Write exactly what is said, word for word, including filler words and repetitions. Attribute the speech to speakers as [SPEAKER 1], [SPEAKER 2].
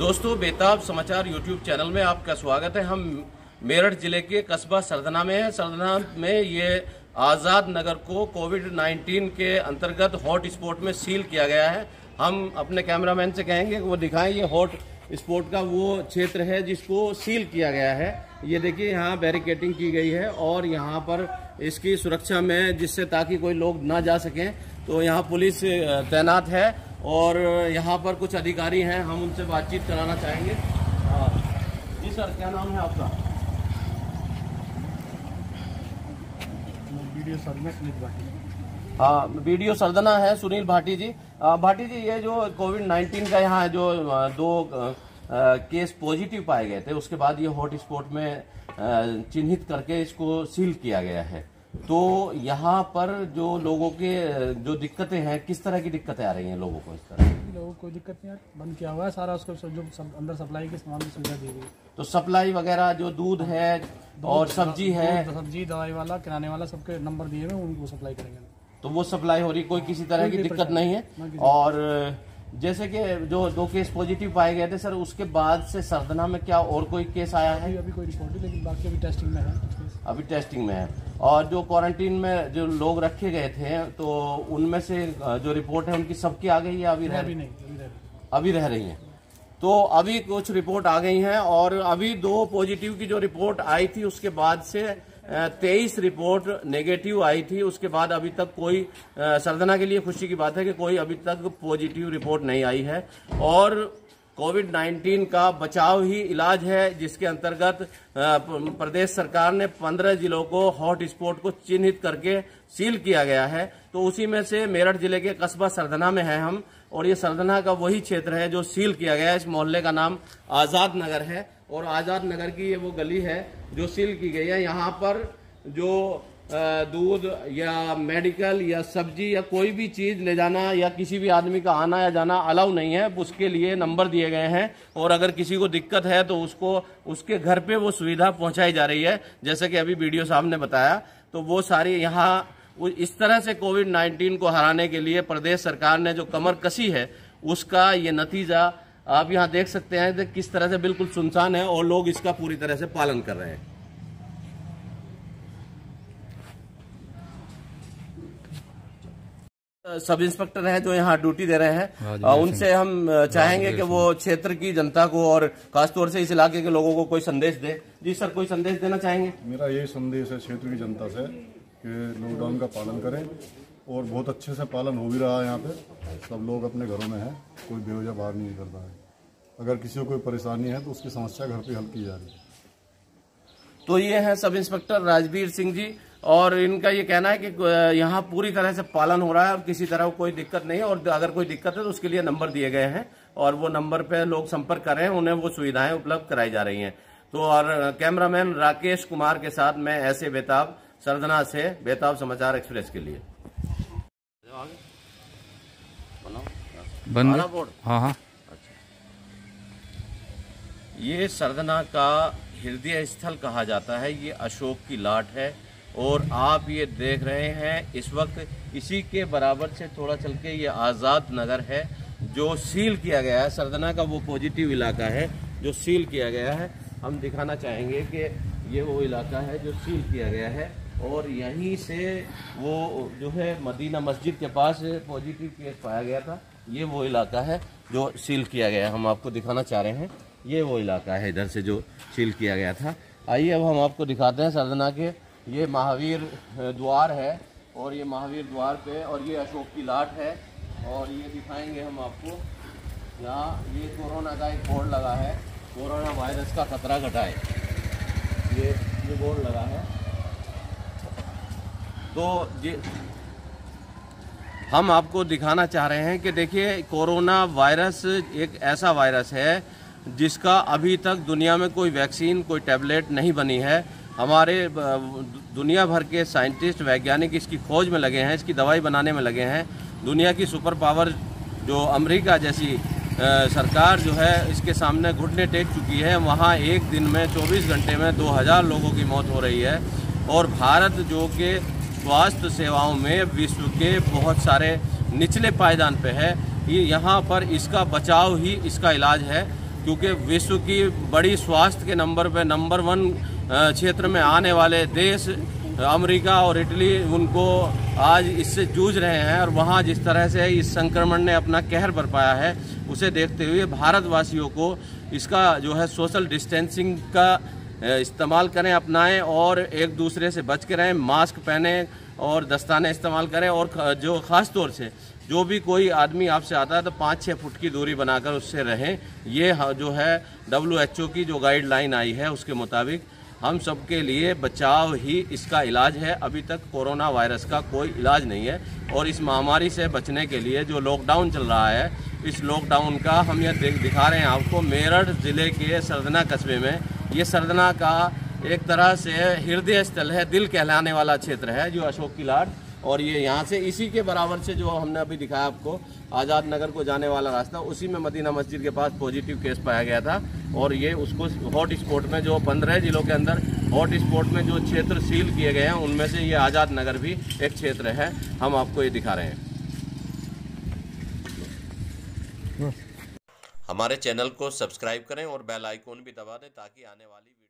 [SPEAKER 1] दोस्तों, बेताब समाचार यूट्यूब चैनल में आपका स्वागत है। हम मेरठ जिले के कस्बा सरधना में हैं। सरधना में ये आज़ाद नगर को कोविड नाइन्टीन के अंतर्गत हॉट स्पॉट में सील किया गया है। हम अपने कैमरामैन से कहेंगे कि वो दिखाएं ये हॉट स्पॉट का वो क्षेत्र है जिसको सील किया गया है। ये देखिए, यहाँ बैरिकेडिंग की गई है और यहाँ पर इसकी सुरक्षा में, जिससे ताकि कोई लोग ना जा सकें, तो यहाँ पुलिस तैनात है और यहाँ पर कुछ अधिकारी हैं, हम उनसे बातचीत कराना चाहेंगे। जी सर, क्या नाम है आपका?
[SPEAKER 2] वीडियो सरधना सुनील भाटी।
[SPEAKER 1] हाँ, वीडियो सरधना है सुनील भाटी जी। भाटी जी, ये जो कोविड नाइन्टीन का यहाँ जो दो आ, केस पॉजिटिव पाए गए थे, उसके बाद ये हॉट स्पॉट में चिन्हित करके इसको सील किया गया है। तो यहाँ पर जो लोगों के जो दिक्कतें हैं, किस तरह की दिक्कतें आ रही हैं लोगों को? इस तरह
[SPEAKER 2] लोगों को कोई दिक्कत नहीं, बंद किया हुआ है सारा, उसको सब जो सब अंदर सप्लाई के सामान की सुविधा दी गई।
[SPEAKER 1] तो सप्लाई वगैरह जो दूध है और सब्जी है,
[SPEAKER 2] सब्जी दवाई वाला किराने वाला सबके नंबर दिए हुए, उनको सप्लाई करेंगे।
[SPEAKER 1] तो वो सप्लाई हो रही, कोई किसी तरह की दिक्कत नहीं है। और जैसे कि जो दो केस पॉजिटिव पाए गए थे सर, उसके बाद से सरधना में क्या और कोई केस आया है?
[SPEAKER 2] अभी कोई रिपोर्ट नहीं, लेकिन बाकी अभी टेस्टिंग में है।
[SPEAKER 1] अभी टेस्टिंग में है। और जो क्वारंटीन में जो लोग रखे गए थे, तो उनमें से जो रिपोर्ट है उनकी सबकी आ गई है? अभी रह
[SPEAKER 2] अभी नहीं, अभी रह
[SPEAKER 1] अभी रह रही है। तो अभी कुछ रिपोर्ट आ गई हैं और अभी दो पॉजिटिव की जो रिपोर्ट आई थी, उसके बाद से तेईस रिपोर्ट नेगेटिव आई थी। उसके बाद अभी तक कोई, सरधना के लिए खुशी की बात है कि कोई अभी तक पॉजिटिव रिपोर्ट नहीं आई है। और कोविड नाइन्टीन का बचाव ही इलाज है, जिसके अंतर्गत प्रदेश सरकार ने पंद्रह जिलों को हॉट स्पॉट को चिन्हित करके सील किया गया है। तो उसी में से मेरठ जिले के कस्बा सरधना में है हम, और ये सरधना का वही क्षेत्र है जो सील किया गया है। इस मोहल्ले का नाम आज़ाद नगर है और आज़ाद नगर की ये वो गली है जो सील की गई है। यहाँ पर जो दूध या मेडिकल या सब्जी या कोई भी चीज ले जाना या किसी भी आदमी का आना या जाना अलाउ नहीं है। उसके लिए नंबर दिए गए हैं और अगर किसी को दिक्कत है तो उसको उसके घर पे वो सुविधा पहुंचाई जा रही है, जैसे कि अभी वीडियो साहब ने बताया। तो वो सारी यहाँ इस तरह से कोविड नाइन्टीन को हराने के लिए प्रदेश सरकार ने जो कमर कसी है, उसका ये नतीजा आप यहाँ देख सकते हैं कि किस तरह से बिल्कुल सुनसान है और लोग इसका पूरी तरह से पालन कर रहे हैं। सब इंस्पेक्टर हैं जो यहाँ ड्यूटी दे रहे हैं, उनसे हम चाहेंगे कि वो क्षेत्र की जनता को और खासतौर से इस इलाके के लोगों को कोई संदेश दे। जी सर, कोई संदेश देना चाहेंगे?
[SPEAKER 3] मेरा यही संदेश है क्षेत्र की जनता से कि लॉकडाउन का पालन करें, और बहुत अच्छे से पालन हो भी रहा है। यहाँ पे सब लोग अपने घरों में हैं, कोई बेवजह बाहर नहीं निकलता है। अगर किसी को कोई परेशानी है तो उसकी समस्या घर पे हल की जा रही है।
[SPEAKER 1] तो ये है सब इंस्पेक्टर राजवीर सिंह जी, और इनका ये कहना है कि यहाँ पूरी तरह से पालन हो रहा है और किसी तरह कोई दिक्कत नहीं है। और अगर कोई दिक्कत है तो उसके लिए नंबर दिए गए हैं और वो नंबर पे लोग संपर्क कर रहे हैं, उन्हें वो सुविधाएं उपलब्ध कराई जा रही हैं। तो और कैमरामैन राकेश कुमार के साथ मैं ऐसे बेताब सरधना से, बेताब समाचार एक्सप्रेस के लिए।
[SPEAKER 4] बंद
[SPEAKER 1] बोर्ड।
[SPEAKER 4] हाँ हाँ।
[SPEAKER 1] अच्छा, ये सरधना का हृदय स्थल कहा जाता है, ये अशोक की लाट है और आप ये देख रहे हैं इस वक्त इसी के बराबर से थोड़ा चल के ये आज़ाद नगर है जो सील किया गया है। सरधना का वो पॉजिटिव इलाका है जो सील किया गया है। हम दिखाना चाहेंगे कि ये वो इलाका है जो सील किया गया है और यहीं से वो जो है मदीना मस्जिद के पास पॉजिटिव केस पाया गया था। ये वो इलाका है जो सील किया गया है, हम आपको दिखाना चाह रहे हैं। ये वो इलाका है इधर से जो सील किया गया था। आइए अब हम आपको दिखाते हैं सरधना के, ये महावीर द्वार है और ये महावीर द्वार पे, और ये अशोक की लाट है। और ये दिखाएंगे हम आपको, यहाँ ये कोरोना का एक बोर्ड लगा है, कोरोना वायरस का खतरा घटाए, ये ये बोर्ड लगा है। तो ये हम आपको दिखाना चाह रहे हैं कि देखिए, कोरोना वायरस एक ऐसा वायरस है जिसका अभी तक दुनिया में कोई वैक्सीन, कोई टैबलेट नहीं बनी है। हमारे दुनिया भर के साइंटिस्ट, वैज्ञानिक इसकी खोज में लगे हैं, इसकी दवाई बनाने में लगे हैं। दुनिया की सुपर पावर जो अमेरिका जैसी आ, सरकार जो है, इसके सामने घुटने टेक चुकी है। वहाँ एक दिन में चौबीस घंटे में दो हज़ार लोगों की मौत हो रही है। और भारत जो कि स्वास्थ्य सेवाओं में विश्व के बहुत सारे निचले पायदान पे है, ये यहाँ पर इसका बचाव ही इसका इलाज है। क्योंकि विश्व की बड़ी स्वास्थ्य के नंबर पे नंबर वन क्षेत्र में आने वाले देश अमेरिका और इटली उनको आज इससे जूझ रहे हैं, और वहाँ जिस तरह से इस संक्रमण ने अपना कहर बरपाया है उसे देखते हुए भारतवासियों को इसका जो है सोशल डिस्टेंसिंग का इस्तेमाल करें, अपनाएं और एक दूसरे से बच के रहें, मास्क पहने और दस्ताने इस्तेमाल करें, और जो ख़ास तौर से जो भी कोई आदमी आपसे आता है तो पाँच छः फुट की दूरी बनाकर उससे रहें। ये जो है डब्ल्यू एच ओ की जो गाइडलाइन आई है उसके मुताबिक हम सबके लिए बचाव ही इसका इलाज है। अभी तक कोरोना वायरस का कोई इलाज नहीं है, और इस महामारी से बचने के लिए जो लॉकडाउन चल रहा है, इस लॉकडाउन का हम ये दिखा रहे हैं आपको मेरठ ज़िले के सरदना कस्बे में। ये सरदना का एक तरह से हृदय स्थल है, दिल कहलाने वाला क्षेत्र है जो अशोक की लाट, और ये यहाँ से इसी के बराबर से जो हमने अभी दिखाया आपको आज़ाद नगर को जाने वाला रास्ता, उसी में मदीना मस्जिद के पास पॉजिटिव केस पाया गया था। और ये उसको हॉट स्पॉट में जो पंद्रह जिलों के अंदर हॉट स्पॉट में जो क्षेत्र सील किए गए हैं उनमें से ये आज़ाद नगर भी एक क्षेत्र है। हम आपको ये दिखा रहे हैं।
[SPEAKER 4] हमारे चैनल को सब्सक्राइब करें और बेल आइकॉन भी दबा दें ताकि आने वाली